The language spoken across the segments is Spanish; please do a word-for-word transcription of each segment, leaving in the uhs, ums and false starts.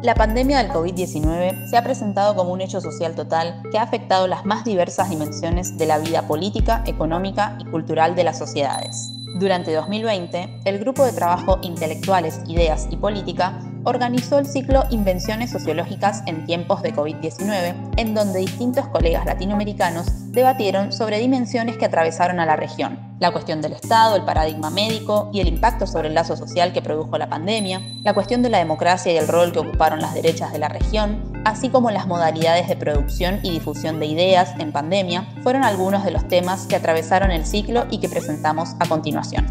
La pandemia del COVID diecinueve se ha presentado como un hecho social total que ha afectado las más diversas dimensiones de la vida política, económica y cultural de las sociedades. Durante dos mil veinte, el Grupo de Trabajo Intelectuales, Ideas y Política organizó el ciclo Invenciones Sociológicas en tiempos de COVID diecinueve, en donde distintos colegas latinoamericanos debatieron sobre dimensiones que atravesaron a la región: la cuestión del Estado, el paradigma médico y el impacto sobre el lazo social que produjo la pandemia, la cuestión de la democracia y el rol que ocuparon las derechas de la región, así como las modalidades de producción y difusión de ideas en pandemia, fueron algunos de los temas que atravesaron el ciclo y que presentamos a continuación.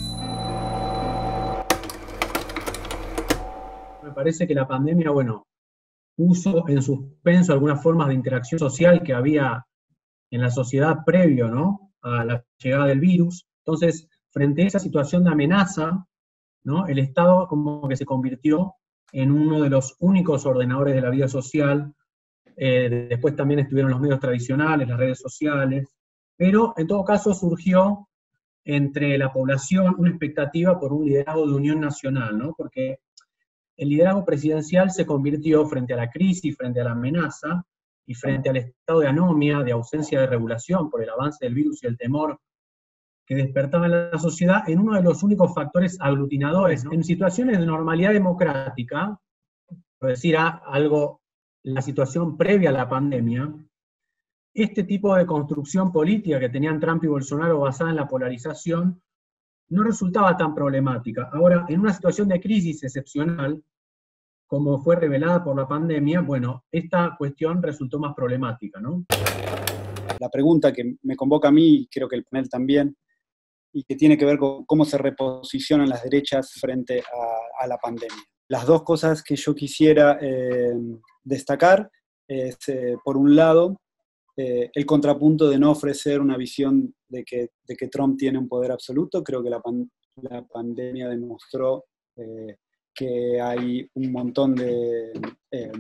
Me parece que la pandemia, bueno, puso en suspenso algunas formas de interacción social que había en la sociedad previo, ¿no?, a la llegada del virus. Entonces, frente a esa situación de amenaza, ¿no?, el Estado como que se convirtió en uno de los únicos ordenadores de la vida social. Eh, después también estuvieron los medios tradicionales, las redes sociales, pero en todo caso surgió entre la población una expectativa por un liderazgo de unión nacional, ¿no?, porque el liderazgo presidencial se convirtió, frente a la crisis, frente a la amenaza, y frente al estado de anomia, de ausencia de regulación por el avance del virus y el temor que despertaba en la sociedad, en uno de los únicos factores aglutinadores, ¿no? En situaciones de normalidad democrática, por decir algo, la situación previa a la pandemia, este tipo de construcción política que tenían Trump y Bolsonaro basada en la polarización, no resultaba tan problemática. Ahora, en una situación de crisis excepcional, como fue revelada por la pandemia, bueno, esta cuestión resultó más problemática, ¿no? La pregunta que me convoca a mí, y creo que el panel también, y que tiene que ver con cómo se reposicionan las derechas frente a, a la pandemia. Las dos cosas que yo quisiera eh, destacar es, eh, por un lado, eh, el contrapunto de no ofrecer una visión de que, de que Trump tiene un poder absoluto. Creo que la, pan, la pandemia demostró eh, que hay un montón de eh,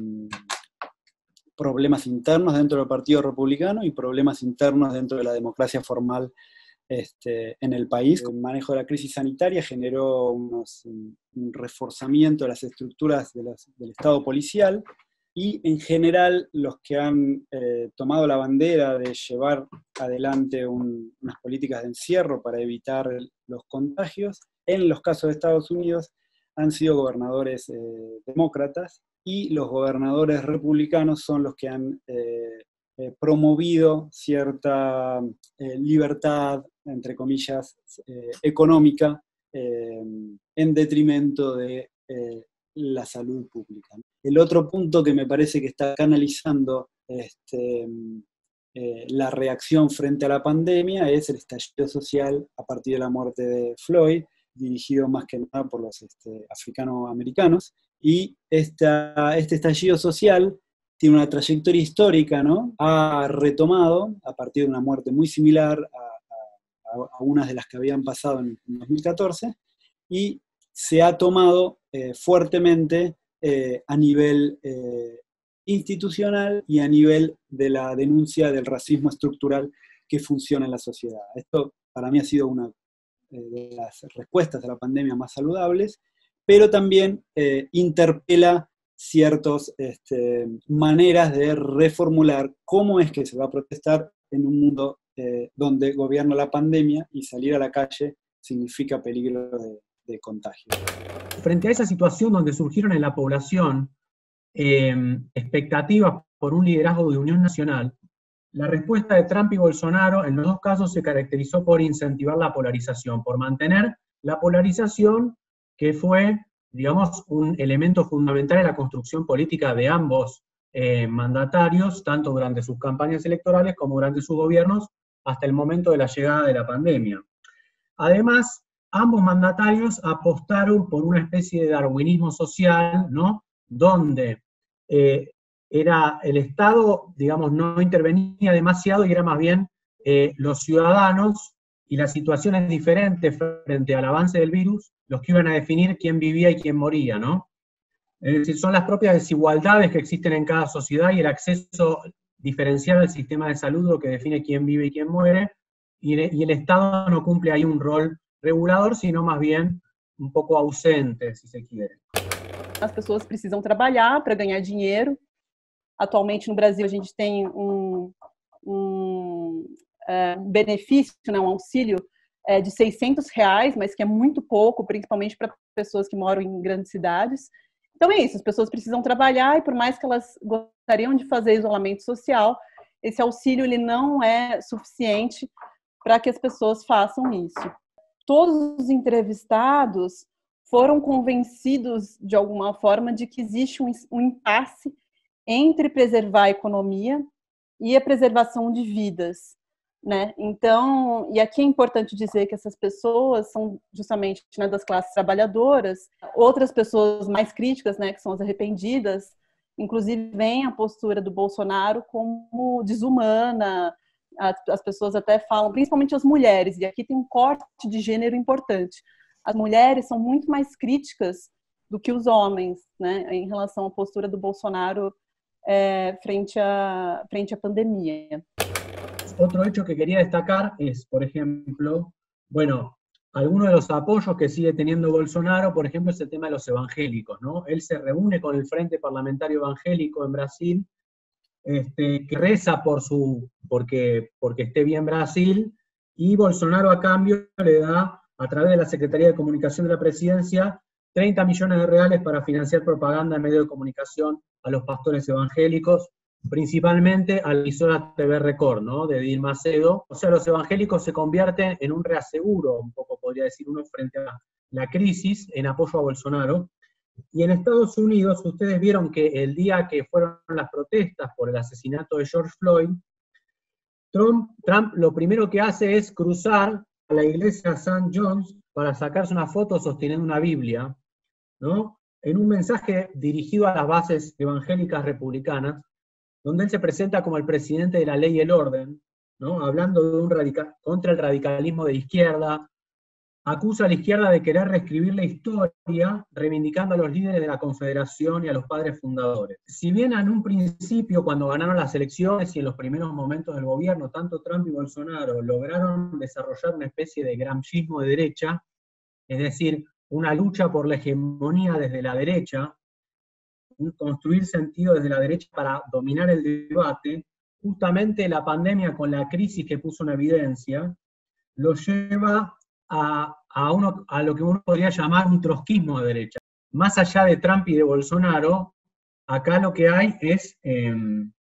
problemas internos dentro del Partido Republicano y problemas internos dentro de la democracia formal este, en el país. El manejo de la crisis sanitaria generó unos, un, un reforzamiento de las estructuras de las, del Estado policial, y en general los que han eh, tomado la bandera de llevar adelante un, unas políticas de encierro para evitar el, los contagios, en los casos de Estados Unidos, han sido gobernadores eh, demócratas, y los gobernadores republicanos son los que han eh, eh, promovido cierta eh, libertad, entre comillas, eh, económica, eh, en detrimento de eh, la salud pública. El otro punto que me parece que está canalizando este, eh, la reacción frente a la pandemia es el estallido social a partir de la muerte de Floyd, dirigido más que nada por los este, africanoamericanos, y esta, este estallido social tiene una trayectoria histórica, ¿no? Ha retomado, a partir de una muerte muy similar a, a, a unas de las que habían pasado en dos mil catorce, y se ha tomado eh, fuertemente eh, a nivel eh, institucional y a nivel de la denuncia del racismo estructural que funciona en la sociedad. Esto para mí ha sido una de las respuestas a la pandemia más saludables, pero también eh, interpela ciertas este, maneras de reformular cómo es que se va a protestar en un mundo eh, donde gobierna la pandemia y salir a la calle significa peligro de, de contagio. Frente a esa situación donde surgieron en la población eh, expectativas por un liderazgo de unión nacional, la respuesta de Trump y Bolsonaro en los dos casos se caracterizó por incentivar la polarización, por mantener la polarización que fue, digamos, un elemento fundamental en la construcción política de ambos eh, mandatarios, tanto durante sus campañas electorales como durante sus gobiernos, hasta el momento de la llegada de la pandemia. Además, ambos mandatarios apostaron por una especie de darwinismo social, ¿no?, donde eh, era el Estado, digamos, no intervenía demasiado y era más bien eh, los ciudadanos y las situaciones diferentes frente al avance del virus los que iban a definir quién vivía y quién moría, ¿no? Es decir, son las propias desigualdades que existen en cada sociedad y el acceso diferencial al sistema de salud lo que define quién vive y quién muere, y, y el Estado no cumple ahí un rol regulador, sino más bien un poco ausente, si se quiere. As pessoas precisam trabalhar para ganhar dinheiro. Atualmente no Brasil a gente tem um, um é, benefício, né, um auxílio é, de seiscentos reais, mas que é muito pouco, principalmente para pessoas que moram em grandes cidades. Então é isso, as pessoas precisam trabalhar e por mais que elas gostariam de fazer isolamento social, esse auxílio ele não é suficiente para que as pessoas façam isso. Todos os entrevistados foram convencidos de alguma forma de que existe um, um impasse entre preservar a economia e a preservação de vidas, né? Então, e aqui é importante dizer que essas pessoas são justamente, né, das classes trabalhadoras. Outras pessoas mais críticas, né, que são as arrependidas, inclusive veem a postura do Bolsonaro como desumana. As pessoas até falam, principalmente as mulheres, e aqui tem um corte de gênero importante. As mulheres são muito mais críticas do que os homens, né, em relação à postura do Bolsonaro eh, frente a, frente à pandemia. Otro hecho que quería destacar es, por ejemplo, bueno, algunos de los apoyos que sigue teniendo Bolsonaro, por ejemplo, es el tema de los evangélicos, ¿no? Él se reúne con el Frente Parlamentario Evangélico en Brasil, este, que reza por su, porque, porque esté bien Brasil, y Bolsonaro a cambio le da, a través de la Secretaría de Comunicación de la Presidencia, treinta millones de reales para financiar propaganda en medio de comunicación a los pastores evangélicos, principalmente a la emisora T V Record, ¿no?, de Edil Macedo. O sea, los evangélicos se convierten en un reaseguro, un poco podría decir uno, frente a la crisis, en apoyo a Bolsonaro. Y en Estados Unidos, ustedes vieron que el día que fueron las protestas por el asesinato de George Floyd, Trump, Trump lo primero que hace es cruzar a la iglesia Saint John's para sacarse una foto sosteniendo una Biblia, ¿no?, en un mensaje dirigido a las bases evangélicas republicanas, donde él se presenta como el presidente de la ley y el orden, ¿no?, hablando de un radical, contra el radicalismo de izquierda, acusa a la izquierda de querer reescribir la historia, reivindicando a los líderes de la Confederación y a los padres fundadores. Si bien en un principio, cuando ganaron las elecciones y en los primeros momentos del gobierno, tanto Trump y Bolsonaro lograron desarrollar una especie de gramscismo de derecha, es decir, una lucha por la hegemonía desde la derecha, construir sentido desde la derecha para dominar el debate, justamente la pandemia con la crisis que puso en evidencia, lo lleva a, a, uno, a lo que uno podría llamar un trotskismo de derecha. Más allá de Trump y de Bolsonaro, acá lo que hay es eh,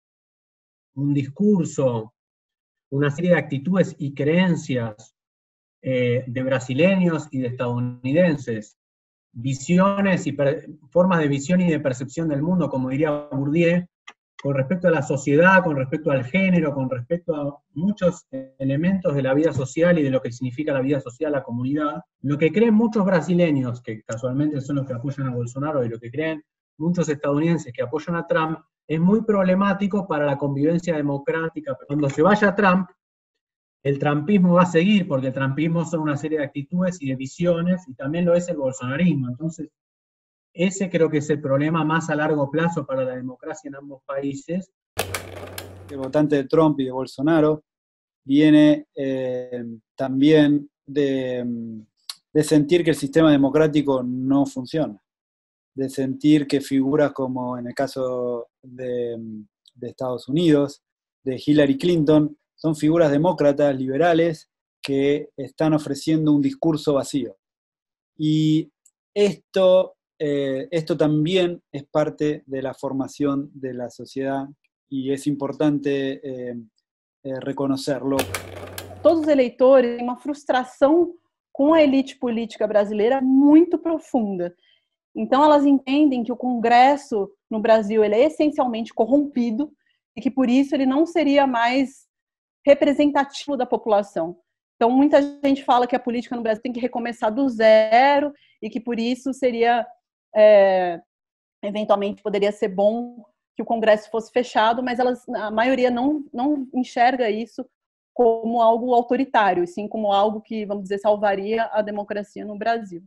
un discurso, una serie de actitudes y creencias eh, de brasileños y de estadounidenses, visiones y formas de visión y de percepción del mundo, como diría Bourdieu, con respecto a la sociedad, con respecto al género, con respecto a muchos elementos de la vida social y de lo que significa la vida social, la comunidad. Lo que creen muchos brasileños, que casualmente son los que apoyan a Bolsonaro, y lo que creen muchos estadounidenses que apoyan a Trump, es muy problemático para la convivencia democrática. Cuando se vaya Trump, el trumpismo va a seguir, porque el trumpismo son una serie de actitudes y de visiones, y también lo es el bolsonarismo. Entonces, ese creo que es el problema más a largo plazo para la democracia en ambos países. El votante de Trump y de Bolsonaro viene eh, también de, de sentir que el sistema democrático no funciona, de sentir que figuras como en el caso de, de Estados Unidos, de Hillary Clinton, son figuras demócratas, liberales, que están ofreciendo un discurso vacío. Y esto, eh, esto también es parte de la formación de la sociedad y es importante eh, eh, reconocerlo. Todos os eleitores têm uma frustração com a elite política brasileira muito profunda. Então elas entendem que o Congresso no Brasil ele é essencialmente corrompido e que por isso ele não seria mais representativo da população. Então, muita gente fala que a política no Brasil tem que recomeçar do zero e que, por isso, seria, é, eventualmente, poderia ser bom que o Congresso fosse fechado, mas elas, a maioria não, não enxerga isso como algo autoritário, e sim como algo que, vamos dizer, salvaria a democracia no Brasil.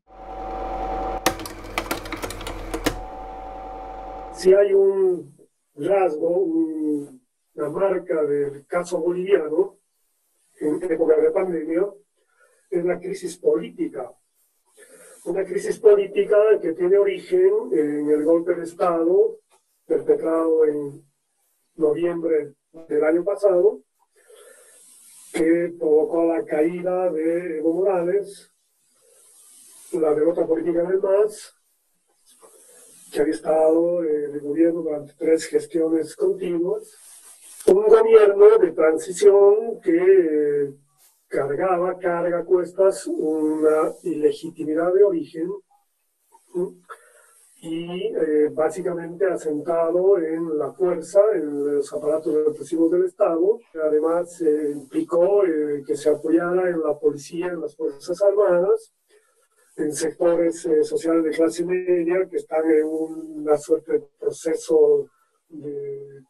Si hay un rasgo, un... la marca del caso boliviano en época de pandemia es la crisis política, una crisis política que tiene origen en el golpe de Estado perpetrado en noviembre del año pasado, que provocó la caída de Evo Morales, la derrota política del M A S, que había estado en el gobierno durante tres gestiones continuas, un gobierno de transición que cargaba, carga a cuestas una ilegitimidad de origen y eh, básicamente asentado en la fuerza, en los aparatos represivos del Estado. Además, eh, implicó eh, que se apoyara en la policía, en las Fuerzas Armadas, en sectores eh, sociales de clase media que están en una suerte de proceso de,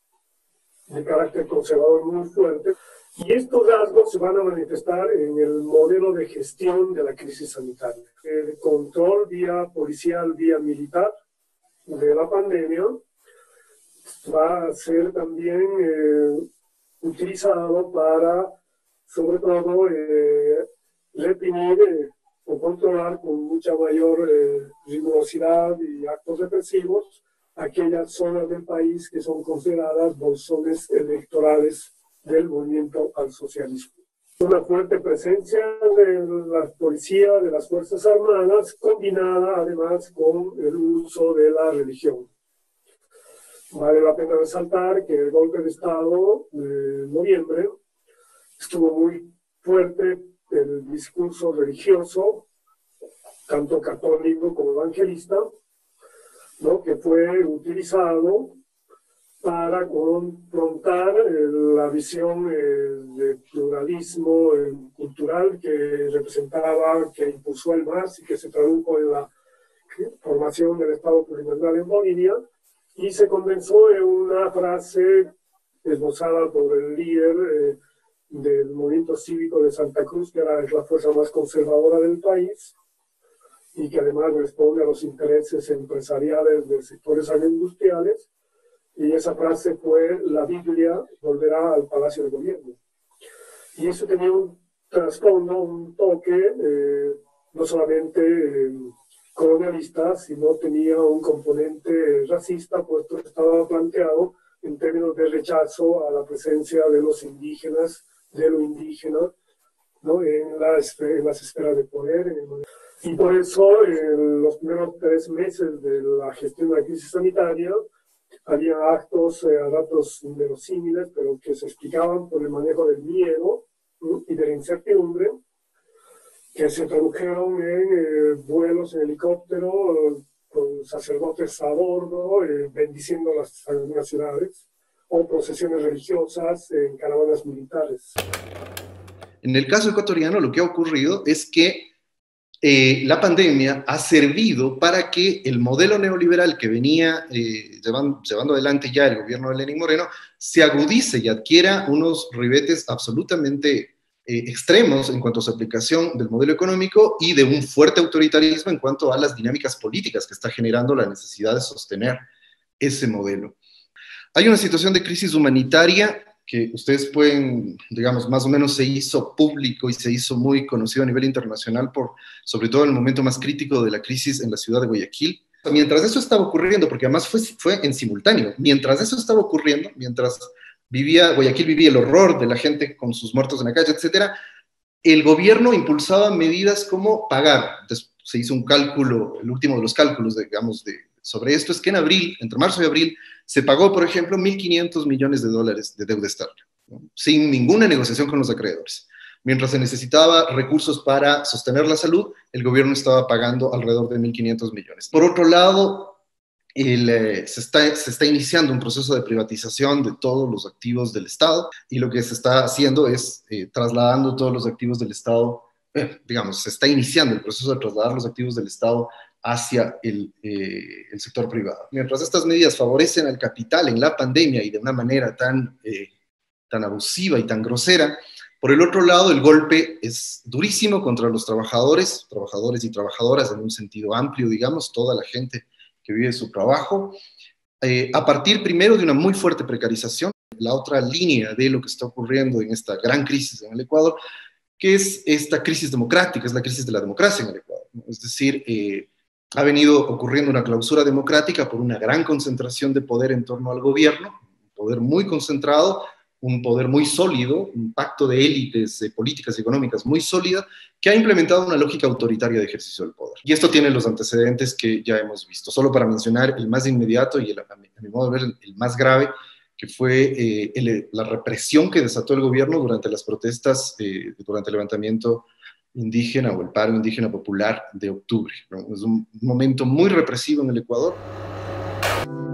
de carácter conservador muy fuerte. Y estos rasgos se van a manifestar en el modelo de gestión de la crisis sanitaria. El control vía policial, vía militar de la pandemia va a ser también eh, utilizado para, sobre todo, eh, reprimir eh, o controlar con mucha mayor eh, rigurosidad y actos represivos aquellas zonas del país que son consideradas bolsones electorales del movimiento al socialismo. Una fuerte presencia de la policía, de las Fuerzas Armadas, combinada además con el uso de la religión. Vale la pena resaltar que el golpe de Estado de noviembre estuvo muy fuerte el discurso religioso, tanto católico como evangelista, ¿no?, que fue utilizado para confrontar eh, la visión eh, de pluralismo eh, cultural que representaba, que impulsó el M A S y que se tradujo en la formación del Estado plurinacional en Bolivia, y se condensó en una frase esbozada por el líder eh, del movimiento cívico de Santa Cruz, que era la fuerza más conservadora del país, y que además responde a los intereses empresariales de sectores agroindustriales. Y esa frase fue: la Biblia volverá al Palacio de Gobierno. Y eso tenía un trasfondo, un toque, eh, no solamente eh, colonialista, sino tenía un componente racista, puesto que estaba planteado en términos de rechazo a la presencia de los indígenas, de lo indígena, ¿no?, en, la, en las esferas de poder. En el... Y por eso, en los primeros tres meses de la gestión de la crisis sanitaria, había actos eh, a datos inverosímiles, pero que se explicaban por el manejo del miedo, ¿no?, y de la incertidumbre, que se tradujeron en eh, vuelos en helicóptero, con sacerdotes a bordo, eh, bendiciendo las, algunas ciudades, o procesiones religiosas en caravanas militares. En el caso ecuatoriano, lo que ha ocurrido es que Eh, la pandemia ha servido para que el modelo neoliberal que venía eh, llevando, llevando adelante ya el gobierno de Lenín Moreno se agudice y adquiera unos ribetes absolutamente eh, extremos en cuanto a su aplicación del modelo económico y de un fuerte autoritarismo en cuanto a las dinámicas políticas que está generando la necesidad de sostener ese modelo. Hay una situación de crisis humanitaria que ustedes pueden, digamos, más o menos se hizo público y se hizo muy conocido a nivel internacional por, sobre todo en el momento más crítico de la crisis en la ciudad de Guayaquil. Mientras eso estaba ocurriendo, porque además fue, fue en simultáneo, mientras eso estaba ocurriendo, mientras vivía, Guayaquil vivía el horror de la gente con sus muertos en la calle, etcétera, el gobierno impulsaba medidas como pagar. Entonces, se hizo un cálculo, el último de los cálculos, digamos, de, sobre esto es que en abril, entre marzo y abril, se pagó, por ejemplo, mil quinientos millones de dólares de deuda estable, ¿no?, sin ninguna negociación con los acreedores. Mientras se necesitaba recursos para sostener la salud, el gobierno estaba pagando alrededor de mil quinientos millones. Por otro lado, el, eh, se, está, se está iniciando un proceso de privatización de todos los activos del Estado, y lo que se está haciendo es eh, trasladando todos los activos del Estado, eh, digamos, se está iniciando el proceso de trasladar los activos del Estado hacia el, eh, el sector privado. Mientras estas medidas favorecen al capital en la pandemia y de una manera tan, eh, tan abusiva y tan grosera, por el otro lado el golpe es durísimo contra los trabajadores, trabajadores y trabajadoras en un sentido amplio, digamos, toda la gente que vive su trabajo, eh, a partir primero de una muy fuerte precarización. La otra línea de lo que está ocurriendo en esta gran crisis en el Ecuador, que es esta crisis democrática, es la crisis de la democracia en el Ecuador, ¿no? Es decir, eh, ha venido ocurriendo una clausura democrática por una gran concentración de poder en torno al gobierno, un poder muy concentrado, un poder muy sólido, un pacto de élites de políticas y económicas muy sólida, que ha implementado una lógica autoritaria de ejercicio del poder. Y esto tiene los antecedentes que ya hemos visto. Solo para mencionar el más inmediato y el, a, mi, a mi modo de ver el más grave, que fue eh, el, la represión que desató el gobierno durante las protestas, eh, durante el levantamiento indígena o el paro indígena popular de octubre, ¿no? Es un momento muy represivo en el Ecuador.